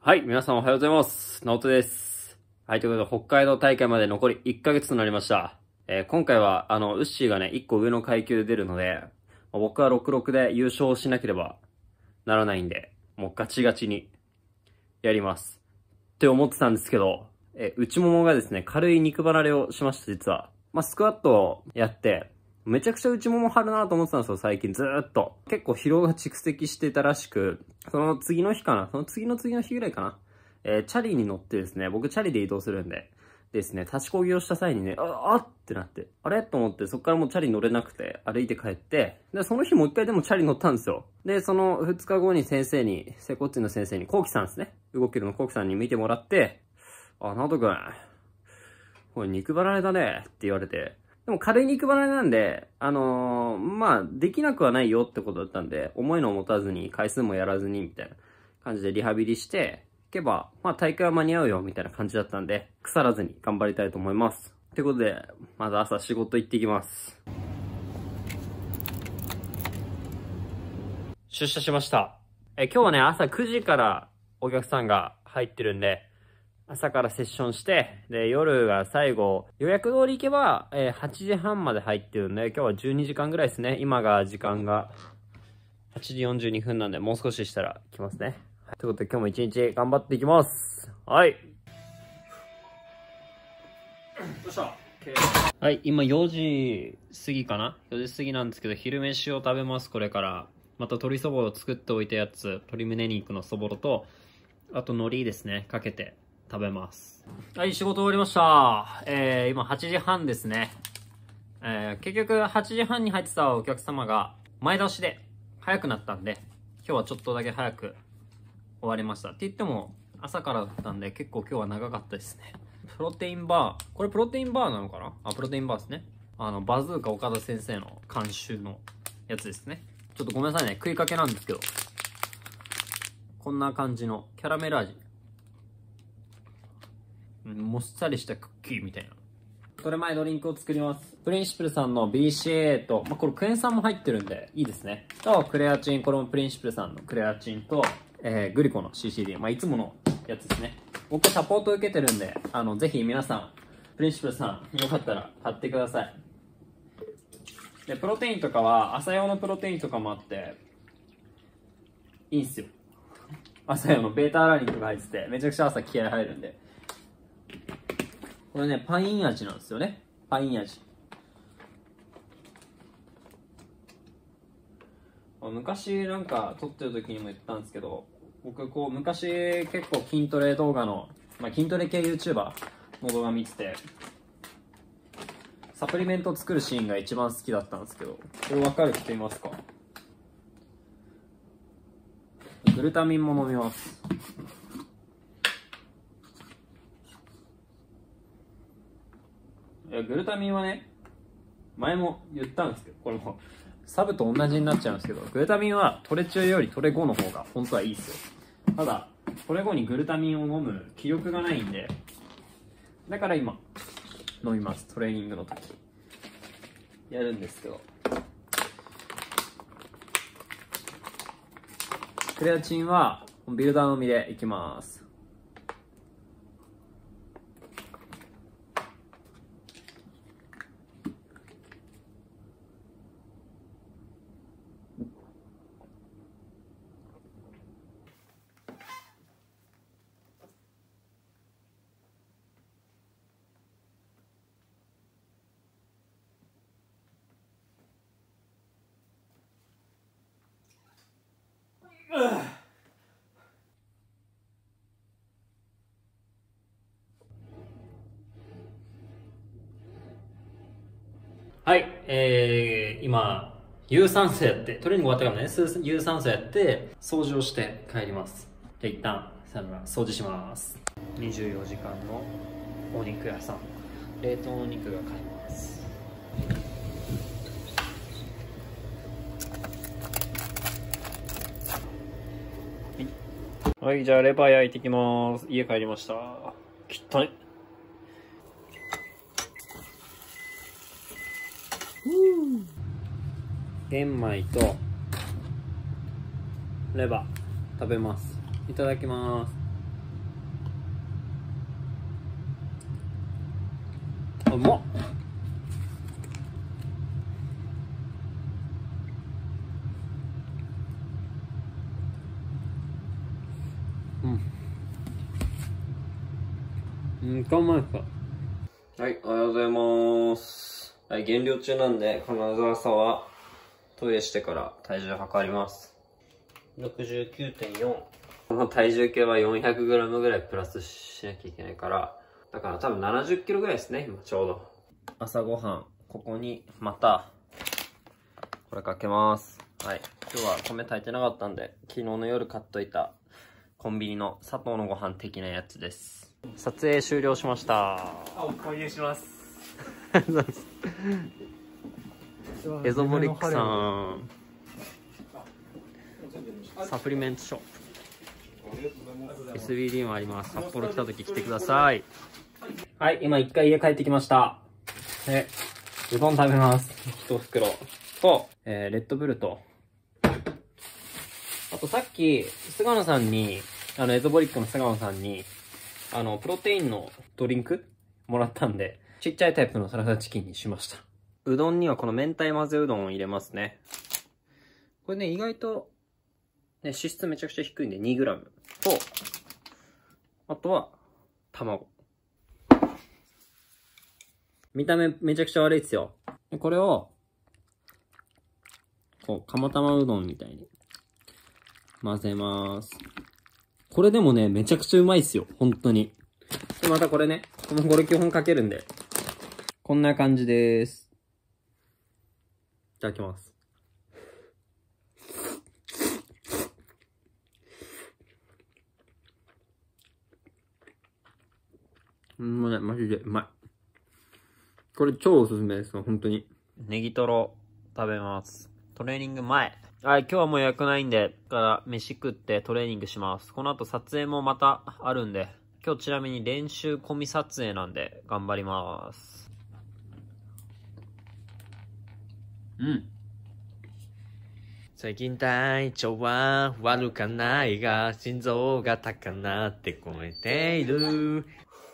はい、皆さんおはようございます。ナオトです。はい、ということで、北海道大会まで残り1ヶ月となりました。今回は、ウッシーがね、1個上の階級で出るので、僕は66で優勝しなければならないんで、もうガチガチにやります。って思ってたんですけど、内ももがですね、軽い肉離れをしました、実は。スクワットをやって、めちゃくちゃ内もも張るなと思ってたんですよ、最近ずーっと。結構疲労が蓄積してたらしく、その次の日かな、その次の日ぐらいかな。チャリに乗ってですね、僕チャリで移動するんで、ですね、立ちこぎをした際にね、あってなって、あれと思って、そっからもうチャリ乗れなくて、歩いて帰って、で、その日もう一回でもチャリ乗ったんですよ。で、その2日後に先生に、接骨院の先生に、コウキさんですね。動けるのコウキさんに見てもらって、ナオト君、これ肉離れだね、って言われて、でも軽い肉離れなんで、できなくはないよってことだったんで、重いのを持たずに、回数もやらずに、みたいな感じでリハビリして、いけば、大会は間に合うよ、みたいな感じだったんで、腐らずに頑張りたいと思います。ってことで、まず朝仕事行ってきます。出社しました。今日はね、朝9時からお客さんが入ってるんで、朝からセッションして、で、夜が最後、予約通り行けば、8時半まで入ってるんで、今日は12時間ぐらいですね。今が時間が8時42分なんで、もう少ししたら来ますね。はい、ということで今日も一日頑張っていきます。はい。どうした？はい、今4時過ぎかな？ 4 時過ぎなんですけど、昼飯を食べます、これから。また鶏そぼろ作っておいたやつ、鶏胸肉のそぼろと、あと海苔ですね、かけて食べます。はい、仕事終わりました。今8時半ですね。結局8時半に入ってたお客様が前倒しで早くなったんで、今日はちょっとだけ早く終わりました。って言っても朝からだったんで結構今日は長かったですね。プロテインバー。これプロテインバーなのかな？プロテインバーですね。バズーカ岡田先生の監修のやつですね。ちょっとごめんなさいね。食いかけなんですけど。こんな感じのキャラメル味。もっさりしたクッキーみたいな。これ前ドリンクを作ります。プリンシプルさんの BCA と、これクエン酸も入ってるんでいいですね。と、クレアチン、これもプリンシプルさんのクレアチンと、グリコの CCD。いつものやつですね。僕サポート受けてるんで、ぜひ皆さん、プリンシプルさん、よかったら買ってください。で、プロテインとかは、朝用のプロテインとかもあって、いいんすよ。朝用のベータアラニンとか入ってて、めちゃくちゃ朝気合入るんで。これね、パイン味なんですよね。パイン味。昔なんか撮ってる時にも言ったんですけど、僕昔結構筋トレ動画の、筋トレ系 YouTuber の動画見てて、サプリメント作るシーンが一番好きだったんですけど、これ分かる人いますか？グルタミンも飲みます。グルタミンはね、前も言ったんですけど、これもサブと同じになっちゃうんですけど、グルタミンはトレ中よりトレ後の方が本当はいいですよ。ただ、トレ後にグルタミンを飲む気力がないんで、だから今、飲みます。トレーニングの時。やるんですけど。クレアチンはビルダーのみでいきます。はい、今、有酸素やって、トレーニング終わったからね、有酸素やって、掃除をして帰ります。じゃあ一旦、掃除します。24時間のお肉屋さん。冷凍のお肉が買えます。はい、じゃあレバー焼いてきます。家帰りました。汚い。玄米とレバー食べます。いただきます。 うまっ。うまいか。はい、おはようございます。はい、減量中なんで、必ず朝はトイレしてから体重測ります。69.4。この体重計は 400g ぐらいプラスしなきゃいけないから、だから多分70キロぐらいですね、今ちょうど。朝ごはん、ここにまた、これかけます。はい。今日は米炊いてなかったんで、昨日の夜買っといたコンビニの砂糖のご飯的なやつです。撮影終了しました。 お購入します。 エゾモリックさん。サプリメントショップ。SBD もあります。札幌来た時来てください。はい、今一回家帰ってきました。で、うどん食べます。一袋と、レッドブルと、あとさっき、菅野さんに、エゾボリックの菅野さんに、プロテインのドリンクもらったんで、ちっちゃいタイプのサラダチキンにしました。うどんにはこの明太混ぜうどんを入れますね。これね、意外と、ね、脂質めちゃくちゃ低いんで 2g と、あとは、卵。見た目めちゃくちゃ悪いですよ。これを、こう、釜玉うどんみたいに混ぜます。これでもね、めちゃくちゃうまいっすよ。本当に。で、またこれね、このこれ基本かけるんで、こんな感じです。いただきます。もうね、マジでうまい。これ超おすすめですよ、本当に。ネギトロ食べます。トレーニング前。はい、今日はもう予約ないんで、から飯食ってトレーニングします。この後撮影もまたあるんで、今日ちなみに練習込み撮影なんで頑張ります。 最近体調は悪かないが、心臓が高鳴って超えている。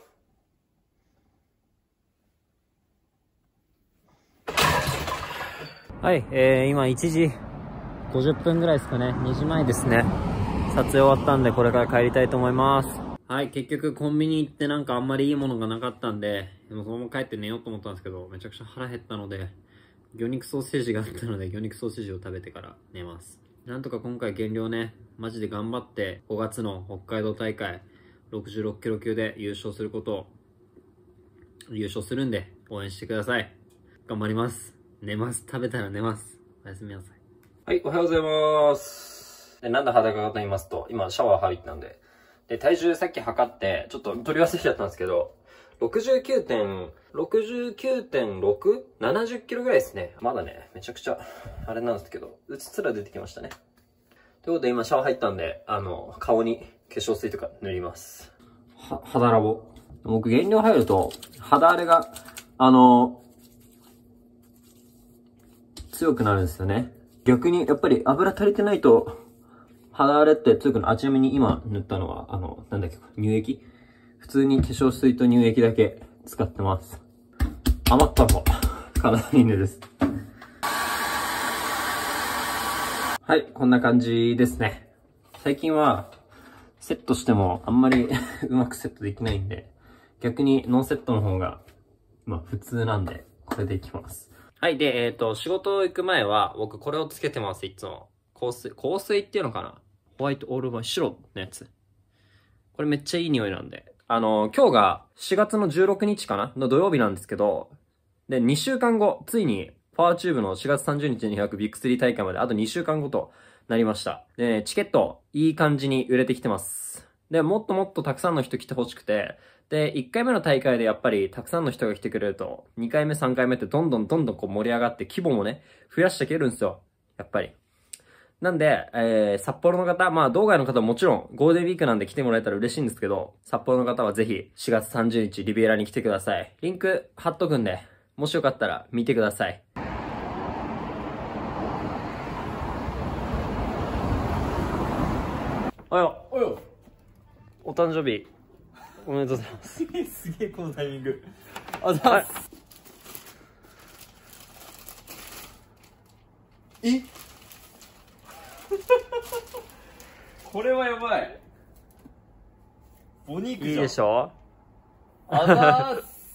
はい、今1時50分ぐらいですかね。2時前ですね。撮影終わったんで、これから帰りたいと思います。はい、結局コンビニ行ってなんかあんまりいいものがなかったんで、でもそのまま帰って寝ようと思ったんですけど、めちゃくちゃ腹減ったので、魚肉ソーセージがあったので、魚肉ソーセージを食べてから寝ます。なんとか今回減量ね、マジで頑張って、5月の北海道大会、66キロ級で優勝することを、優勝するんで、応援してください。頑張ります。寝ます。食べたら寝ます。おやすみなさい。はい、おはようございます。で、なんで裸かと言いますと、今シャワー入ったんで。で、体重さっき測って、ちょっと取り忘れちゃったんですけど、69.6?70 キロぐらいですね。まだね、めちゃくちゃ、あれなんですけど、うつら出てきましたね。ということで今シャワー入ったんで、顔に化粧水とか塗ります。肌ラボ。僕減量入ると、肌荒れが、強くなるんですよね。逆に、やっぱり油足りてないと、肌荒れって強くなる。ちなみに今塗ったのは、なんだっけ、乳液？普通に化粧水と乳液だけ使ってます。余った方、体にいいねです。はい、こんな感じですね。最近は、セットしてもあんまりうまくセットできないんで、逆にノーセットの方が、まあ普通なんで、これでいきます。はい。で、仕事行く前は、僕これをつけてます、いつも。香水っていうのかな？ホワイトオールバイ、白のやつ。これめっちゃいい匂いなんで。今日が4月の16日かなの土曜日なんですけど、で、2週間後、ついに、パワーチューブの4月30日に開くビッグ3大会まであと2週間後となりました。で、チケット、いい感じに売れてきてます。で、もっともっとたくさんの人来てほしくて、で、1回目の大会でやっぱりたくさんの人が来てくれると、2回目、3回目ってどんどんこう盛り上がって規模もね、増やしていけるんですよ。やっぱり。なんで、札幌の方、まあ、道外の方ももちろん、ゴールデンウィークなんで来てもらえたら嬉しいんですけど、札幌の方はぜひ、4月30日、リビエラに来てください。リンク貼っとくんで、もしよかったら見てください。お誕生日、おめでとうございます。 すげえこのタイミング。 あざーす。えこれはやばい。お肉じゃん。 いいでしょ。 あざーす。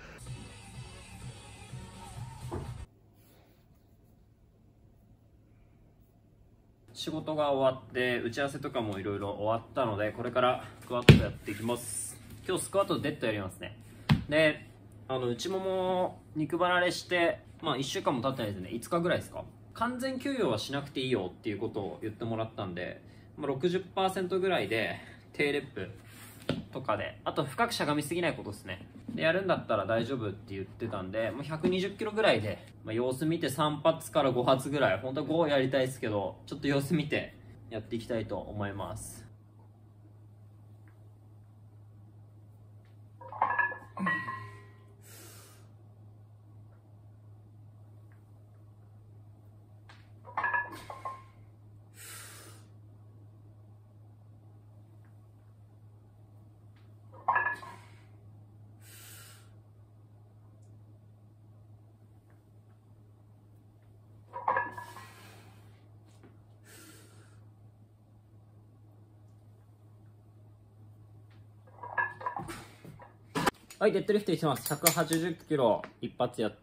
仕事が終わって打ち合わせとかもいろいろ終わったので、これからスクワットやっていきます。今日スクワットデッドやりますね。で、内もも肉離れして、1週間も経ってないですね。5日ぐらいですか。完全休養はしなくていいよっていうことを言ってもらったんで、60% ぐらいで低レップとかで、あと深くしゃがみすぎないことですね。でやるんだったら大丈夫って言ってたんで、120キロぐらいで、様子見て3発から5発ぐらい、本当は5やりたいですけど、ちょっと様子見てやっていきたいと思います。はい、デッドリフトいきます。180キロ一発やって、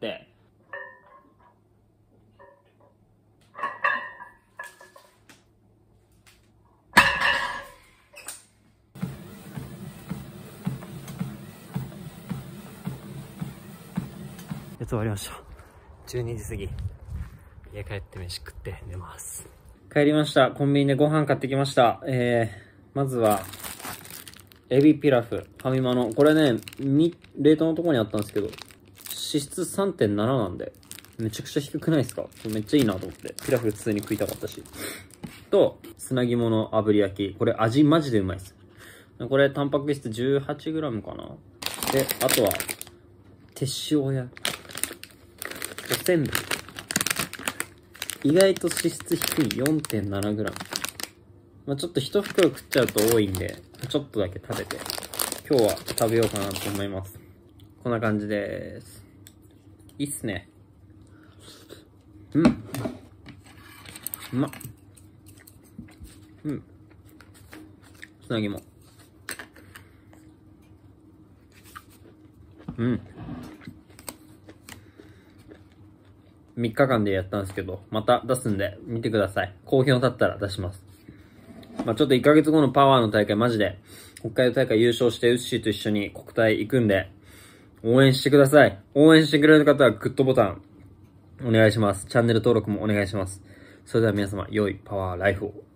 やつ終わりました。12時過ぎ。家帰って飯食って寝ます。帰りました。コンビニでご飯買ってきました。まずは、エビピラフ、ファミマの。これね、冷凍のところにあったんですけど、脂質 3.7 なんで、めちゃくちゃ低くないですか？めっちゃいいなと思って。ピラフ普通に食いたかったし。と、砂肝の炙り焼き。これ味マジでうまいです。これタンパク質 18g かな。で、あとは、手塩や、おせんべい。意外と脂質低い 4.7g。ちょっと一袋食っちゃうと多いんで、ちょっとだけ食べて、今日は食べようかなと思います。こんな感じでーす。いいっすね。うまっ。砂肝。3日間でやったんですけど、また出すんで、見てください。好評だったら出します。ちょっと1ヶ月後のパワーの大会マジで、北海道大会優勝してウッシーと一緒に国体行くんで、応援してください。応援してくれる方はグッドボタン、お願いします。チャンネル登録もお願いします。それでは皆様、良いパワーライフを。